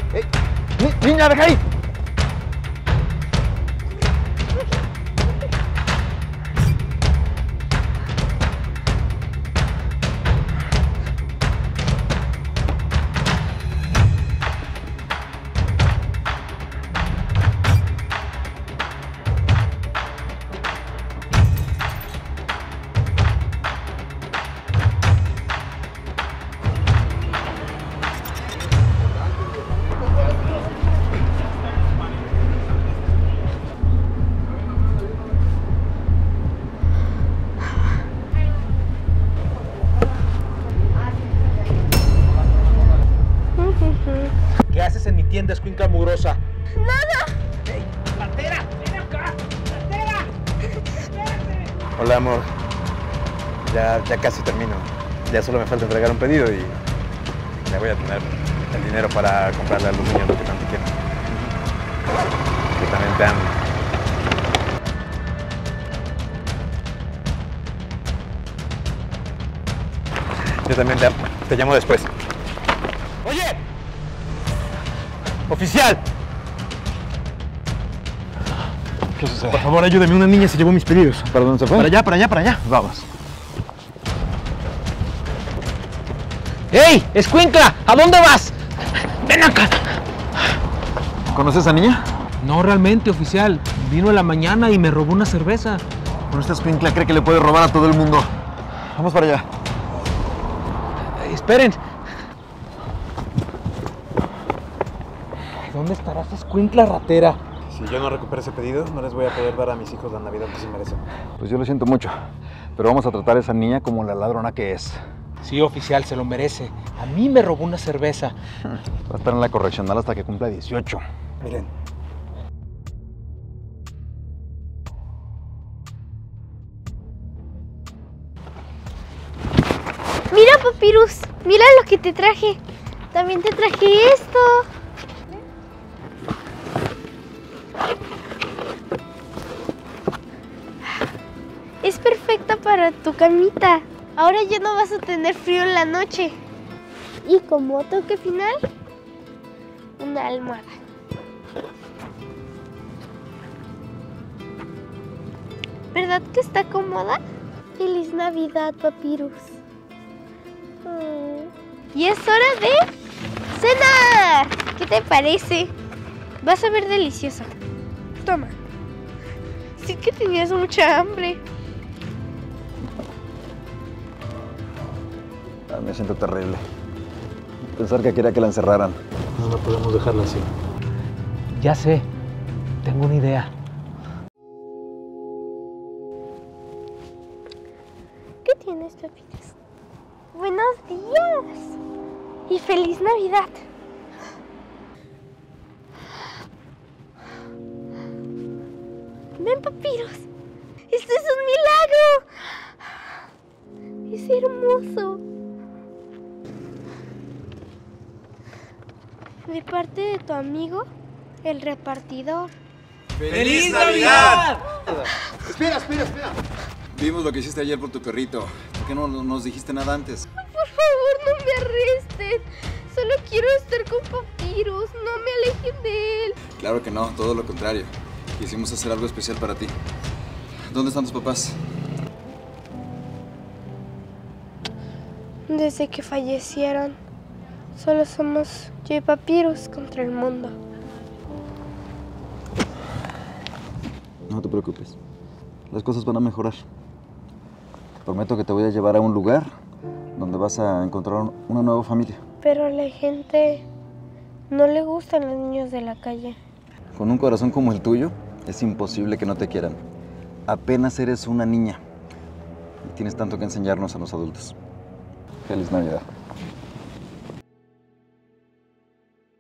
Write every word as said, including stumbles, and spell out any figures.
¡Ey! Ni ¡Niña, deja ahí! ¿Qué haces en mi tienda, escuincla mugrosa? ¡Nada! ¡Ey! ¡Ratera! ¡Ven acá! ¡Ratera! ¡Espérate! Hola, amor. Ya, ya casi termino. Ya solo me falta entregar un pedido y ya voy a tener el dinero para comprarle a los niños lo que tanto quieren. Que también te amo. Yo también te amo. Te llamo después. ¡Oye! ¡Oficial! ¿Qué sucede? Por favor, ayúdeme. Una niña se llevó mis pedidos. ¿Para dónde se fue? Para allá, para allá, para allá. Vamos. ¡Ey! ¡Escuincla! ¿A dónde vas? ¡Ven acá! ¿Conoces a esa niña? No, realmente, oficial. Vino en la mañana y me robó una cerveza. Bueno, esta escuincla cree que le puede robar a todo el mundo. Vamos para allá. Eh, esperen. ¿Dónde estará esa escuincla ratera? Si yo no recupero ese pedido, no les voy a poder dar a mis hijos la Navidad que se merecen. Pues yo lo siento mucho, pero vamos a tratar a esa niña como la ladrona que es. Sí, oficial, se lo merece. A mí me robó una cerveza. Va a estar en la correccional hasta que cumpla dieciocho. Miren. Mira, Papyrus, mira lo que te traje. También te traje esto. Es perfecta para tu camita. Ahora ya no vas a tener frío en la noche. Y como toque final, una almohada. ¿Verdad que está cómoda? Feliz Navidad, Papyrus. Mm. Y es hora de cenar. ¿Qué te parece? Vas a ver delicioso. Toma. Sí que tenías mucha hambre. Ah, me siento terrible. Pensar que quería que la encerraran. No, no podemos dejarla así. Ya sé. Tengo una idea. ¿Qué tienes, Papyrus? Buenos días. Y feliz Navidad. Ven, Papyrus. ¡Esto es un milagro! Es hermoso. De parte de tu amigo, el repartidor. ¡Feliz Navidad! Espera, espera, espera. Vimos lo que hiciste ayer por tu perrito. ¿Por qué no nos dijiste nada antes? Por favor, no me arresten. Solo quiero estar con Papyrus. No me alejen de él. Claro que no, todo lo contrario. Quisimos hacer algo especial para ti. ¿Dónde están tus papás? Desde que fallecieron, solo somos yo y Papyrus contra el mundo. No te preocupes. Las cosas van a mejorar. Te prometo que te voy a llevar a un lugar donde vas a encontrar una nueva familia. Pero a la gente no le gustan los niños de la calle. Con un corazón como el tuyo, es imposible que no te quieran. Apenas eres una niña y tienes tanto que enseñarnos a los adultos. Feliz Navidad.